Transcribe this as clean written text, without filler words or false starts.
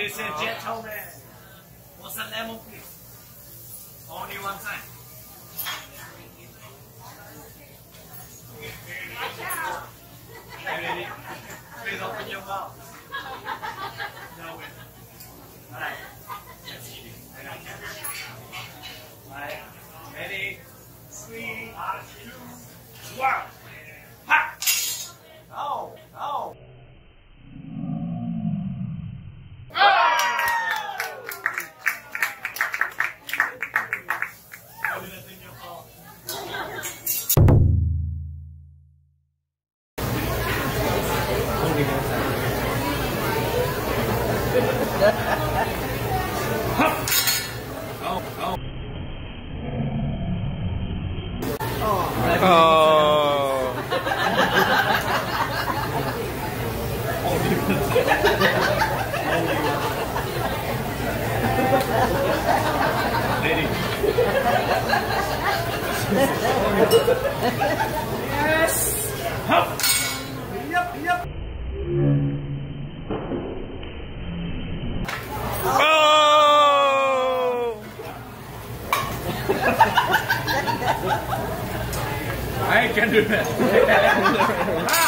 Ladies and gentlemen, what's the lemon please? Only one time. Ready? Please open your mouth. No way. Alright. Let's eat it. I got camera. Alright. Ready? 3, 2, 1. Ha! No! No! Yes! Hup! Yep. Oh! I can do that.